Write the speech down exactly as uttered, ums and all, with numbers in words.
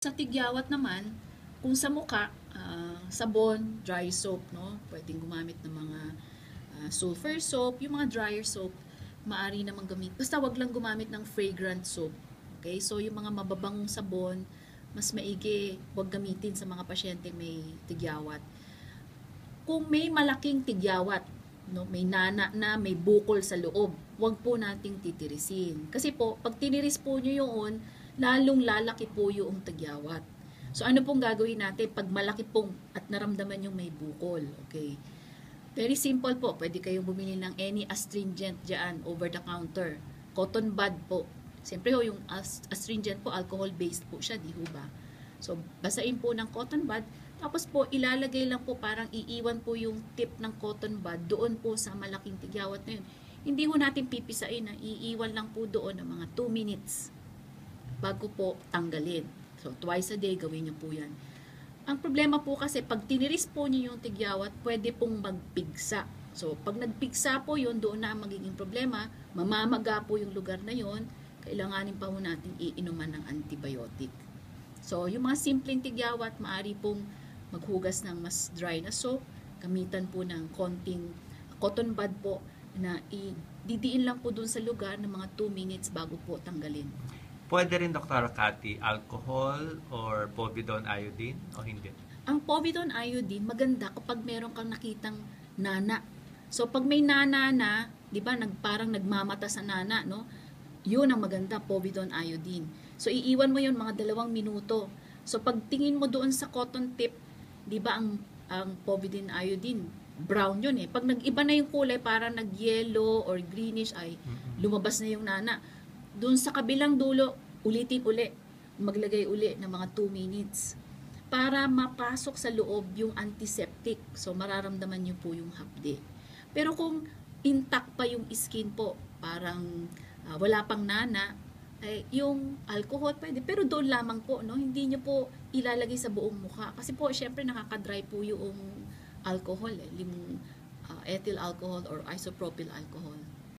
Sa tigyawat naman, kung sa muka, ah, sabon, dry soap, no? Pwedeng gumamit ng mga ah, sulfur soap, yung mga dryer soap, maari namang gamit. Basta wag lang gumamit ng fragrant soap. Okay? So, yung mga mababangong sabon, mas maigi, wag gamitin sa mga pasyente may tigyawat. Kung may malaking tigyawat, no, may nana na, may bukol sa loob, wag po nating titirisin. Kasi po, pag tiniris po nyo yun, lalong lalaki po yung tigyawat. So ano pong gagawin natin pag malaki pong at naramdaman yung may bukol, okay? Very simple po, pwede kayong bumili ng any astringent dyan, over the counter. Cotton bud po. Siyempre ho, yung astringent po, alcohol-based po siya, di ho ba? So, basain po ng cotton bud. Tapos po, ilalagay lang po, parang iiwan po yung tip ng cotton bud doon po sa malaking tigyawat na yun. Hindi ho natin pipisain na iiwan lang po doon ng mga two minutes bago po tanggalin. So, twice a day, gawin niyo po yan. Ang problema po kasi, pag tiniris po niyo yung tigyawat, pwede pong magpigsa. So, pag nagpigsa po yun, doon na magiging problema, mamamaga po yung lugar na yun, kailanganin pa po natin iinuman ng antibiotic. So, yung mga simpleng tigyawat, maaari pong maghugas ng mas dry na soap, gamitan po ng konting cotton bud po, na ididiin lang po dun sa lugar ng mga two minutes bago po tanggalin. Pwede rin, Doktor Cathy, alcohol or povidone iodine o hindi? Ang povidone iodine, maganda kapag meron kang nakitang nana. So, pag may nana na, di ba, nag, parang nagmamata sa nana, no? Yun ang maganda, povidone iodine. So, iiwan mo yun mga dalawang minuto. So, pag tingin mo doon sa cotton tip, di ba, ang, ang povidone iodine, brown yun eh. Pag nag-iba na yung kulay, parang nag-yellow or greenish, ay lumabas na yung nana. Doon sa kabilang dulo, ulitin uli. Maglagay uli ng mga two minutes. Para mapasok sa loob yung antiseptic. So, mararamdaman nyo po yung hapde. Pero kung intact pa yung skin po, parang uh, wala pang nana, ay yung alcohol pwede. Pero doon lamang po, no? Hindi nyo po ilalagay sa buong mukha. Kasi po, syempre nakakadry po yung alcohol, eh, yung uh, ethyl alcohol or isopropyl alcohol.